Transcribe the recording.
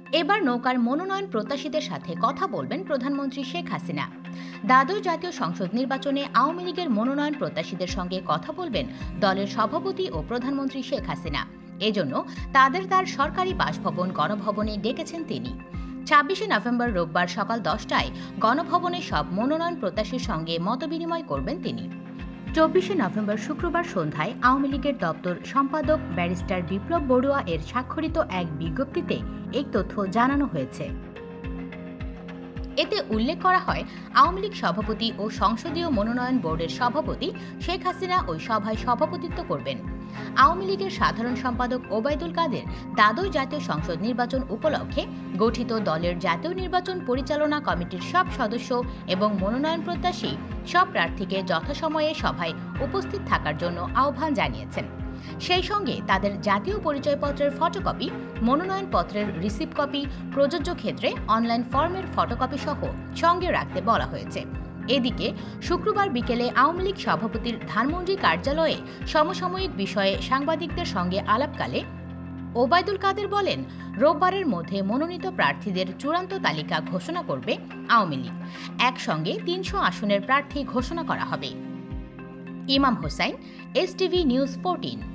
এবার নৌকার মনোনয়ন প্রত্যাশীদের সাথে কথা বলবেন প্রধানমন্ত্রী শেখ হাসিনা। দ্বাদশ জাতীয় সংসদ নির্বাচনে আওয়ামী লীগের মনোনয়ন প্রত্যাশীদের সঙ্গে কথা বলবেন দলের সভাপতি ও প্রধানমন্ত্রী শেখ হাসিনা। এজন্য তাদের তার সরকারি বাসভবন গণভবনে ডেকেছেন তিনি। ২৬শে নভেম্বর রোববার সকাল ১০টায় গণভবনে সব মনোনয়ন প্রত্যাশীর সঙ্গে মতবিনিময় করবেন তিনি। ২৪শে নভেম্বর শুক্রবার সন্ধ্যায় আওয়ামী লীগের দপ্তর সম্পাদক ব্যারিস্টার বিপ্লব বড়ুয়া এর স্বাক্ষরিত এক বিজ্ঞপ্তিতে এই তথ্য জানানো হয়েছে। এতে উল্লেখ করা হয়, আওয়ামী লীগ সভাপতি ও সংসদীয় মনোনয়ন বোর্ডের সভাপতি শেখ হাসিনা ওই সভায় সভাপতিত্ব করবেন। আওয়ামী লীগের সাধারণ সম্পাদক ওবায়দুল কাদের দ্বাদশ জাতীয় সংসদ নির্বাচন উপলক্ষে গঠিত দলের জাতীয় নির্বাচন পরিচালনা কমিটির সব সদস্য এবং মনোনয়ন প্রত্যাশী সব প্রার্থীকে যথাসময়ে সভায় উপস্থিত থাকার জন্য আহ্বান জানিয়েছেন। সেই সঙ্গে তাদের জাতীয় পরিচয়পত্রের ফটোকপি, মনোনয়নপত্রের রিসিভ কপি, প্রযোজ্য ক্ষেত্রে অনলাইন ফর্মের ফটোকপি সহ সঙ্গে রাখতে বলা হয়েছে। এদিকে শুক্রবার বিকেলে আওয়ামী লীগ সভাপতির ধানমন্ডি কার্যালয়ে সমসাময়িক বিষয়ে সাংবাদিকদের সঙ্গে আলাপকালে ওবায়দুল কাদের বলেন, রোববারের মধ্যে মনোনীত প্রার্থীদের চূড়ান্ত তালিকা ঘোষণা করবে আওয়ামী লীগ। একসঙ্গে ৩০০ আসনের প্রার্থী ঘোষণা করা হবে। ইমাম হোসাইন, এসটিভি নিউজ 14।